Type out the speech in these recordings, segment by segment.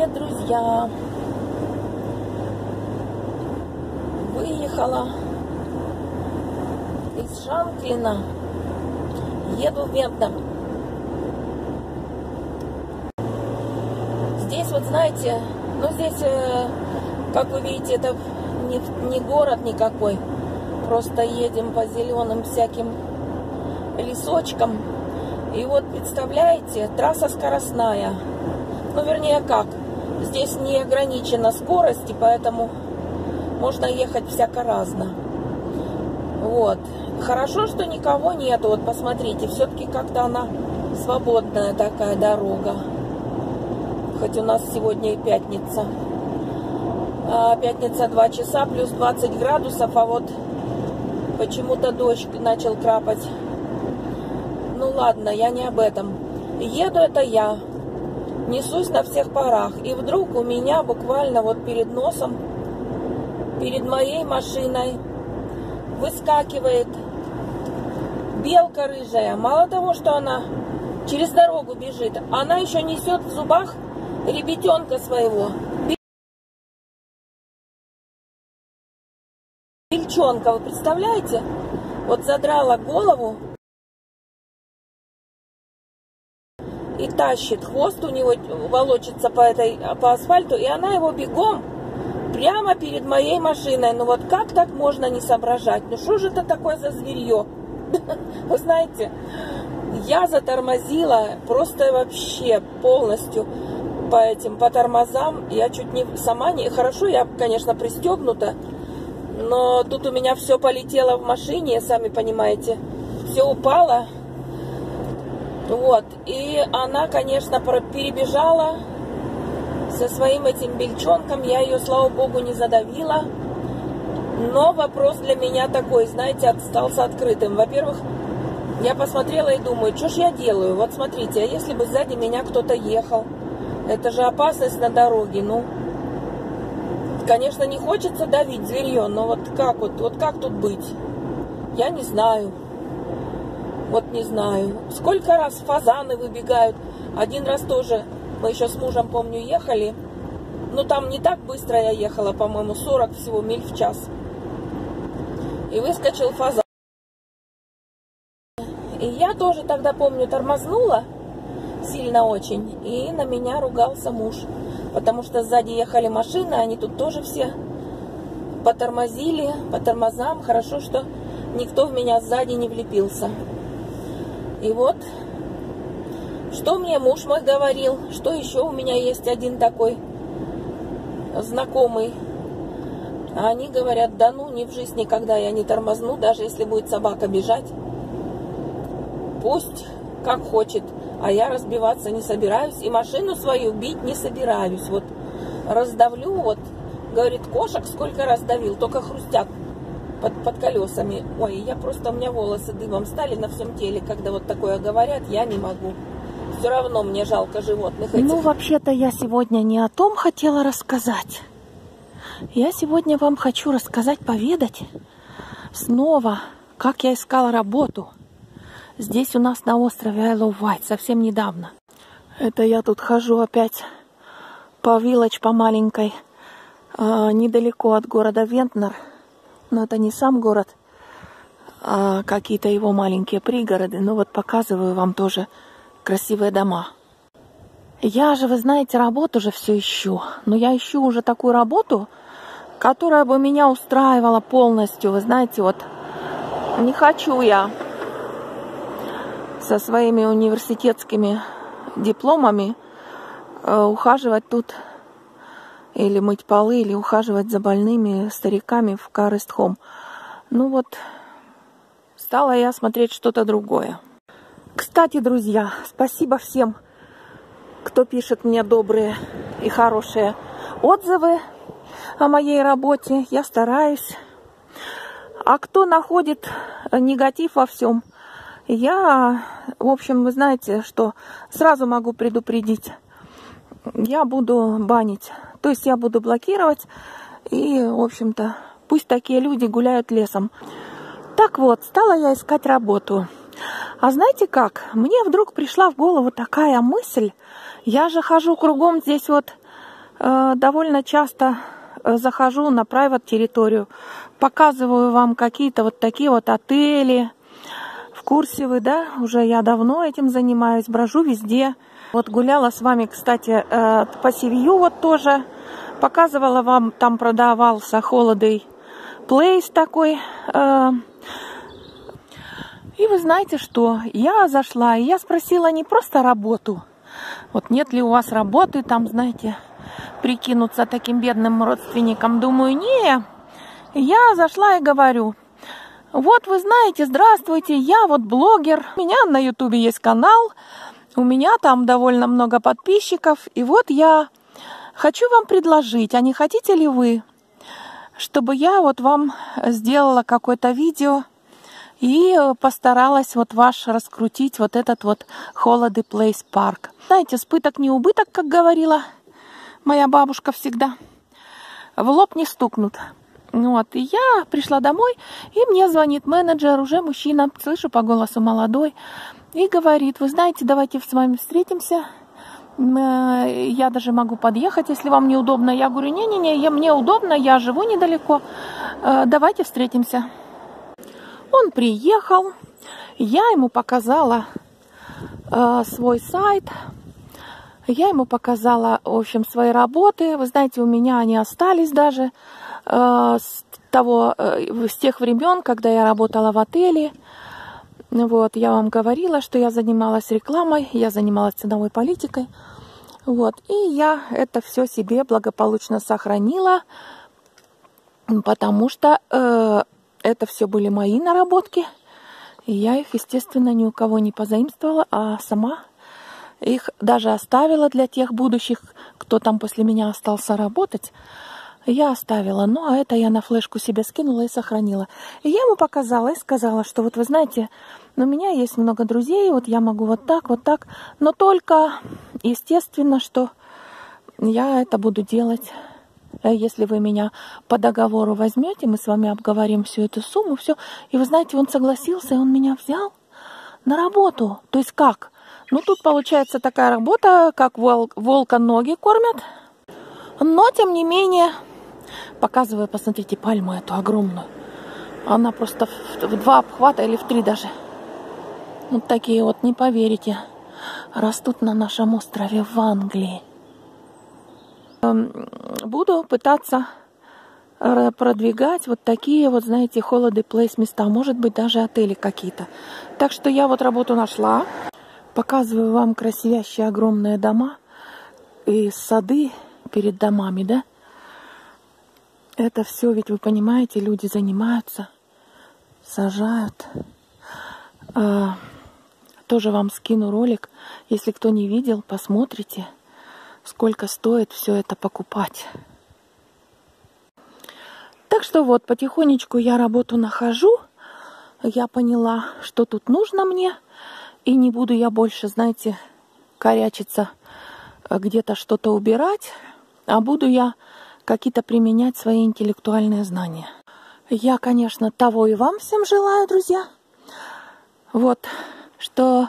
Привет, друзья! Выехала из Шанклина, еду в Медно. Здесь вот, знаете, ну здесь, как вы видите, это не город никакой. Просто едем по зеленым всяким лесочкам. И вот, представляете, трасса скоростная. Ну, вернее, как? Здесь не ограничена скорость, и поэтому можно ехать всяко разно. Вот. Хорошо, что никого нету. Вот, посмотрите, все-таки как-то она свободная такая дорога. Хоть у нас сегодня и пятница. Пятница 2 часа, плюс 20 градусов, а вот почему-то дождь начал крапать. Ну, ладно, я не об этом. Еду это я. Несусь на всех парах. И вдруг у меня буквально вот перед носом, перед моей машиной выскакивает белка рыжая. Мало того, что она через дорогу бежит, она еще несет в зубах ребятенка своего. Бельчонка, вы представляете? Вот задрала голову и тащит, хвост у него волочится по асфальту, и она его бегом прямо перед моей машиной. Ну вот как так можно не соображать? Ну что же это такое за зверье? Вы знаете, я затормозила просто вообще полностью по тормозам. Я чуть не сама не... Хорошо, я, конечно, пристегнута, но тут у меня все полетело в машине, сами понимаете. Все упало. Вот, и она, конечно, перебежала со своим этим бельчонком. Я ее, слава богу, не задавила. Но вопрос для меня такой, знаете, остался открытым. Во-первых, я посмотрела и думаю, что ж я делаю? Вот смотрите, а если бы сзади меня кто-то ехал? Это же опасность на дороге. Ну, конечно, не хочется давить зверье, но вот как тут быть? Я не знаю. Вот не знаю. Сколько раз фазаны выбегают. Один раз тоже, мы еще с мужем, помню, ехали. Но там не так быстро я ехала, по-моему, 40 всего миль в час. И выскочил фазан. И я тоже тогда, помню, тормознула сильно очень. И на меня ругался муж. Потому что сзади ехали машины, они тут тоже все потормозили, по тормозам. Хорошо, что никто в меня сзади не влепился. И вот, что мне муж мой говорил, что еще у меня есть один такой знакомый. А они говорят, да ну, ни в жизнь никогда я не тормозну, даже если будет собака бежать. Пусть как хочет, а я разбиваться не собираюсь и машину свою бить не собираюсь. Вот раздавлю, вот, говорит, кошек сколько раз давил, только хрустят под колесами. Ой, у меня волосы дымом стали на всем теле, когда вот такое говорят, я не могу. Все равно мне жалко животных этих. Ну, вообще-то я сегодня не о том хотела рассказать. Я сегодня вам хочу рассказать, поведать снова, как я искала работу. Здесь у нас на острове Isle of Wight, совсем недавно. Это я тут хожу опять по Village, по маленькой, недалеко от города Вентнер. Но это не сам город, а какие-то его маленькие пригороды. Ну вот показываю вам тоже красивые дома. Я же, вы знаете, работу же все ищу. Но я ищу уже такую работу, которая бы меня устраивала полностью. Вы знаете, вот не хочу я со своими университетскими дипломами ухаживать тут или мыть полы, или ухаживать за больными стариками в Care Rest Home. Ну вот, стала я смотреть что-то другое. Кстати, друзья, спасибо всем, кто пишет мне добрые и хорошие отзывы о моей работе. Я стараюсь. А кто находит негатив во всем, я, в общем, вы знаете, что сразу могу предупредить. Я буду банить. То есть я буду блокировать. И, в общем-то, пусть такие люди гуляют лесом. Так вот, стала я искать работу. А знаете как? Мне вдруг пришла в голову такая мысль. Я же хожу кругом здесь вот довольно часто захожу на private территорию, показываю вам какие-то вот такие вот отели. В курсе вы, да? Уже я давно этим занимаюсь, брожу везде. Вот гуляла с вами, кстати, по Севью вот тоже. Показывала вам, там продавался Holiday Place такой. И вы знаете что? Я зашла, и я спросила не просто работу. Вот нет ли у вас работы, там, знаете, прикинуться таким бедным родственникам. Думаю, не. Я зашла и говорю: вот вы знаете, здравствуйте, я вот блогер. У меня на ютубе есть канал, у меня там довольно много подписчиков. И вот я хочу вам предложить, а не хотите ли вы, чтобы я вот вам сделала какое-то видео и постаралась вот ваш раскрутить вот этот вот Holiday Place парк. Знаете, с пыток не убыток, как говорила моя бабушка всегда. В лоб не стукнут. Вот, и я пришла домой, и мне звонит менеджер, уже мужчина, слышу по голосу молодой, и говорит: вы знаете, давайте с вами встретимся. Я даже могу подъехать, если вам неудобно. Я говорю: не-не-не, мне удобно, я живу недалеко, давайте встретимся. Он приехал, я ему показала свой сайт, я ему показала, в общем, свои работы. Вы знаете, у меня они остались даже с тех времен, когда я работала в отеле. Вот, я вам говорила, что я занималась рекламой, я занималась ценовой политикой. Вот, и я это все себе благополучно сохранила, потому что это все были мои наработки, и я их, естественно, ни у кого не позаимствовала, а сама их даже оставила для тех будущих, кто там после меня остался работать. Я оставила, ну а это я на флешку себе скинула и сохранила. И я ему показала и сказала, что вот вы знаете, у меня есть много друзей, вот я могу вот так, но только, естественно, что я это буду делать. Если вы меня по договору возьмете, мы с вами обговорим всю эту сумму, все. И вы знаете, он согласился, и он меня взял на работу. То есть как? Ну, тут получается такая работа, как волка ноги кормят. Но, тем не менее, показываю, посмотрите, пальму эту огромную. Она просто в 2 обхвата или в 3 даже. Вот такие вот, не поверите, растут на нашем острове в Англии. Буду пытаться продвигать вот такие вот, знаете, Holiday Place места. Может быть, даже отели какие-то. Так что я вот работу нашла. Показываю вам красивящие огромные дома и сады перед домами, да? Это все, ведь вы понимаете, люди занимаются, сажают. Тоже вам скину ролик. Если кто не видел, посмотрите, сколько стоит все это покупать. Так что вот, потихонечку я работу нахожу. Я поняла, что тут нужно мне. И не буду я больше, знаете, корячиться, где-то что-то убирать. А буду я какие-то применять свои интеллектуальные знания. Я, конечно, того и вам всем желаю, друзья. Вот, что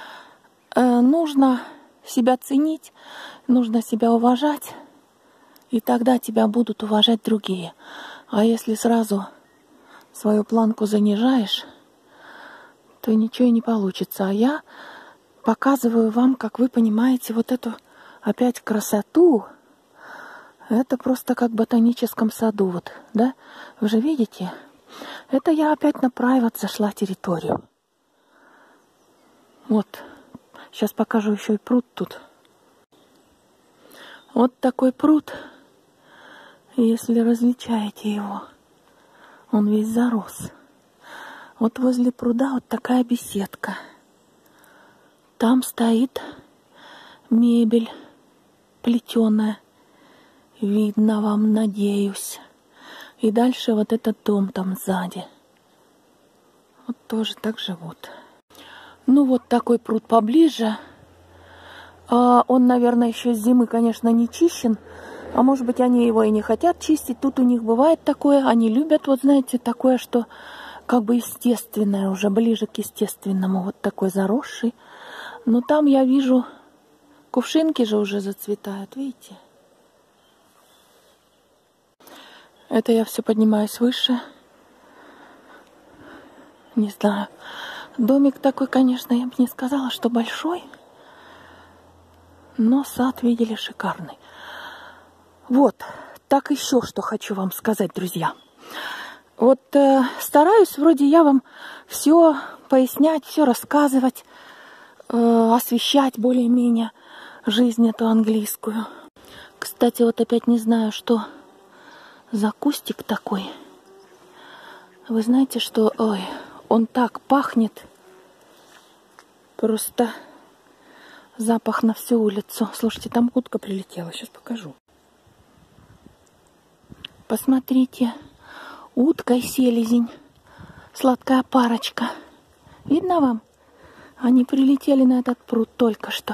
нужно себя ценить, нужно себя уважать, и тогда тебя будут уважать другие. А если сразу свою планку занижаешь, то ничего и не получится. А я показываю вам, как вы понимаете, вот эту опять красоту. Это просто как в ботаническом саду, вот, да? Вы же видите? Это я опять на private зашла территорию. Вот. Сейчас покажу еще и пруд тут. Вот такой пруд. Если различаете его, он весь зарос. Вот возле пруда вот такая беседка. Там стоит мебель плетеная. Видно вам, надеюсь. И дальше вот этот дом там сзади. Вот тоже так живут. Ну вот такой пруд поближе. Он, наверное, еще с зимы, конечно, не чищен. А может быть, они его и не хотят чистить. Тут у них бывает такое. Они любят, вот знаете, такое, что как бы естественное, уже ближе к естественному. Вот такой заросший. Но там я вижу, кувшинки же уже зацветают, видите? Это я все поднимаюсь выше. Не знаю. Домик такой, конечно, я бы не сказала, что большой. Но сад, видели, шикарный. Вот. Так еще что хочу вам сказать, друзья. Вот стараюсь, вроде я вам все пояснять, все рассказывать, освещать более-менее жизнь эту английскую. Кстати, вот опять не знаю, что за кустик такой. Вы знаете, что... Ой, он так пахнет. Просто запах на всю улицу. Слушайте, там утка прилетела. Сейчас покажу. Посмотрите. Утка и селезень. Сладкая парочка. Видно вам? Они прилетели на этот пруд только что.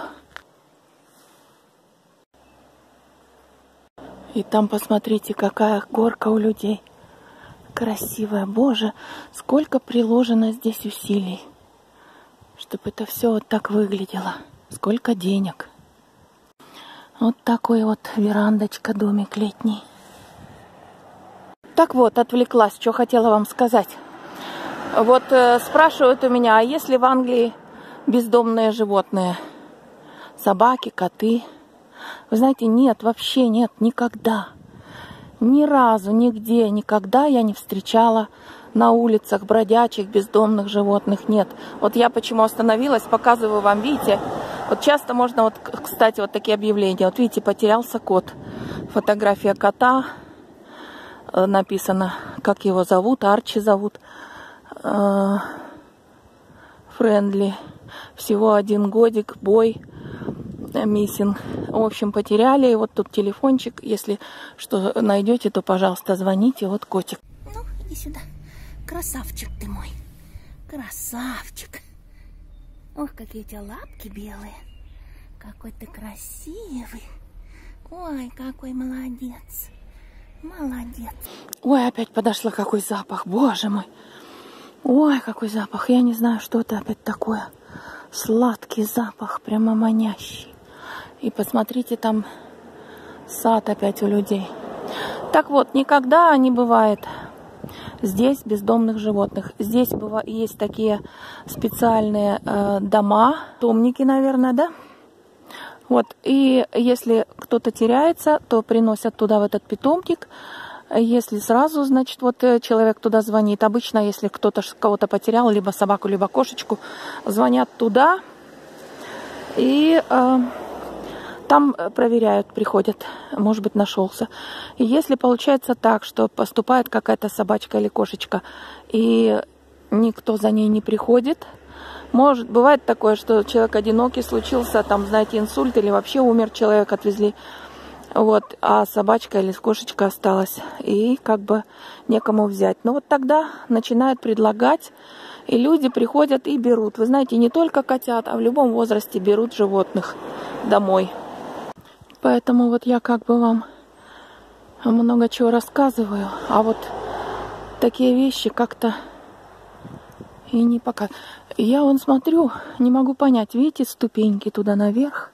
И там посмотрите, какая горка у людей. Красивая. Боже, сколько приложено здесь усилий, чтобы это все вот так выглядело. Сколько денег. Вот такой вот верандочка, домик летний. Так вот, отвлеклась, что хотела вам сказать. Вот спрашивают у меня, а есть ли в Англии бездомные животные? Собаки, коты? Вы знаете, нет, вообще нет, никогда. Ни разу, нигде, никогда я не встречала на улицах бродячих, бездомных животных. Нет. Вот я почему остановилась, показываю вам, видите. Вот часто можно, вот, кстати, вот такие объявления. Вот видите, потерялся кот. Фотография кота. Написано, как его зовут. Арчи зовут. Френдли. Всего 1 годик, бой. Миссинг. В общем, потеряли. Вот тут телефончик. Если что найдете, то, пожалуйста, звоните. Вот котик. Ну, иди сюда. Красавчик ты мой. Красавчик. Ох, какие у тебя лапки белые. Какой ты красивый. Ой, какой молодец. Молодец. Ой, опять подошла. Какой запах. Боже мой. Ой, какой запах. Я не знаю, что это опять такое. Сладкий запах. Прямо манящий. И посмотрите, там сад опять у людей. Так вот, никогда не бывает здесь бездомных животных. Здесь есть такие специальные дома, домники, наверное, да? Вот, и если кто-то теряется, то приносят туда в этот питомник. Если сразу, значит, вот человек туда звонит. Обычно, если кто-то кого-то потерял, либо собаку, либо кошечку, звонят туда и... Там проверяют, приходят, может быть, нашелся. И если получается так, что поступает какая-то собачка или кошечка, и никто за ней не приходит, бывает такое, что человек одинокий, случился, там, знаете, инсульт, или вообще умер человек, отвезли, вот, а собачка или кошечка осталась, и как бы некому взять. Но вот тогда начинают предлагать, и люди приходят и берут. Вы знаете, не только котят, а в любом возрасте берут животных домой. Поэтому вот я как бы вам много чего рассказываю, а вот такие вещи как-то и не пока. Я вон смотрю, не могу понять, видите ступеньки туда наверх?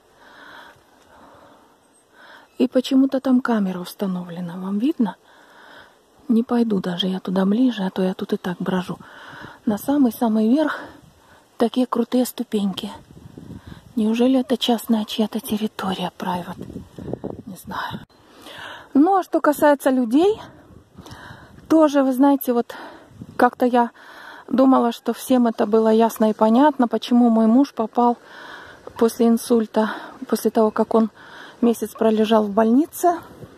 И почему-то там камера установлена, вам видно? Не пойду даже я туда ближе, а то я тут и так брожу. На самый-самый верх такие крутые ступеньки. Неужели это частная чья-то территория, private? Не знаю. Ну, а что касается людей, тоже, вы знаете, вот как-то я думала, что всем это было ясно и понятно, почему мой муж попал после инсульта, после того, как он месяц пролежал в больнице,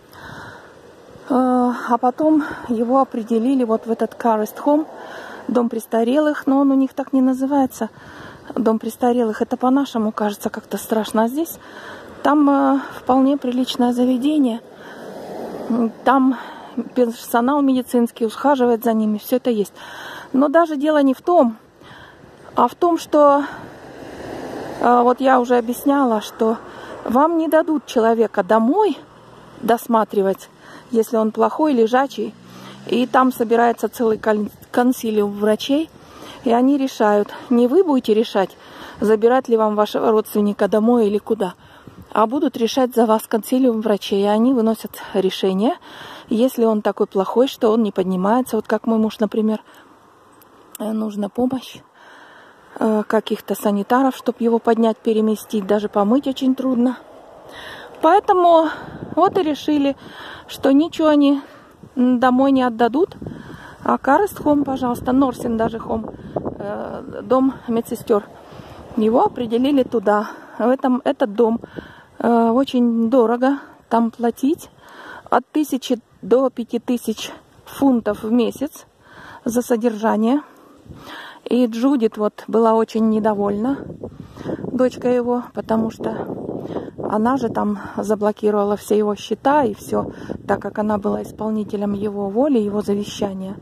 а потом его определили вот в этот Carest Home, дом престарелых, но он у них так не называется. Дом престарелых, это по-нашему кажется как-то страшно, а здесь там вполне приличное заведение, там персонал медицинский ухаживает за ними, все это есть. Но даже дело не в том, а в том, что вот я уже объясняла, что вам не дадут человека домой досматривать, если он плохой, лежачий, и там собирается целый консилиум врачей. И они решают, не вы будете решать, забирать ли вам вашего родственника домой или куда. а будут решать за вас консилиум врачей. И они выносят решение, если он такой плохой, что он не поднимается. Вот как мой муж, например, нужна помощь каких-то санитаров, чтобы его поднять, переместить. Даже помыть очень трудно. Поэтому вот и решили, что ничего они домой не отдадут. А Карест Хом, пожалуйста, Норсин даже Хом, дом медсестер, его определили туда. Этот дом очень дорого там платить. От 1000 до 5000 фунтов в месяц за содержание. И Джудит вот была очень недовольна, дочка его, потому что она же там заблокировала все его счета и все, так как она была исполнителем его воли, его завещания,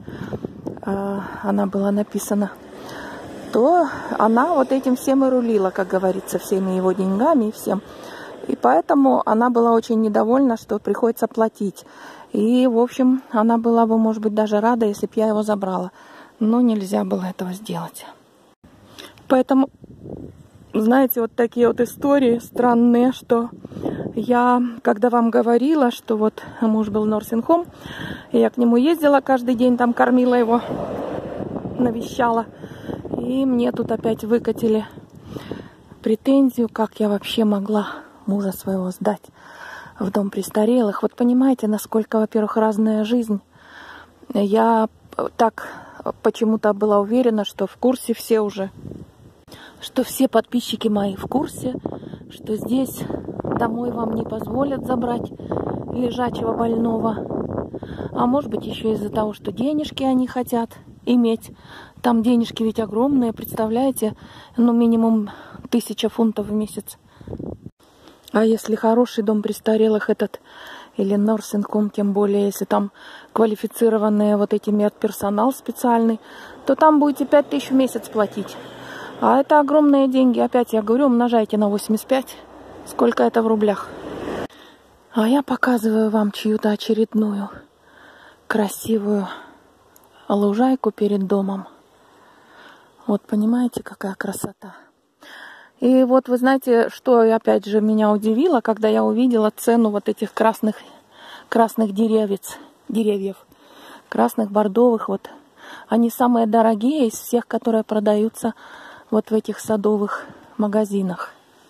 она была написана, то она вот этим всем и рулила, как говорится, всеми его деньгами и всем. И поэтому она была очень недовольна, что приходится платить. И, в общем, она была бы, может быть, даже рада, если бы я его забрала. Но нельзя было этого сделать. Поэтому, знаете, вот такие вот истории странные, что я, когда вам говорила, что вот муж был в Nursing Home, я к нему ездила каждый день, там кормила его, навещала. И мне тут опять выкатили претензию, как я вообще могла мужа своего сдать в дом престарелых. Вот понимаете, насколько, во-первых, разная жизнь. Я так почему-то была уверена, что в курсе все уже, что все подписчики мои в курсе, что здесь домой вам не позволят забрать лежачего больного. А может быть еще из-за того, что денежки они хотят иметь. Там денежки ведь огромные, представляете? Ну, минимум 1000 фунтов в месяц. А если хороший дом престарелых этот, или Nursing Home, тем более, если там квалифицированные вот эти медперсонал специальный, то там будете 5000 в месяц платить. А это огромные деньги. Опять я говорю, умножайте на 85. Сколько это в рублях? А я показываю вам чью-то очередную красивую лужайку перед домом. Вот понимаете, какая красота. И вот вы знаете, что опять же меня удивило, когда я увидела цену вот этих красных деревьев, красных бордовых. Вот они самые дорогие из всех, которые продаются вот в этих садовых магазинах.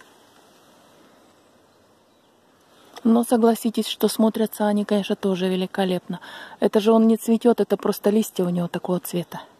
Но согласитесь, что смотрятся они, конечно, тоже великолепно. Это же он не цветет, это просто листья у него такого цвета.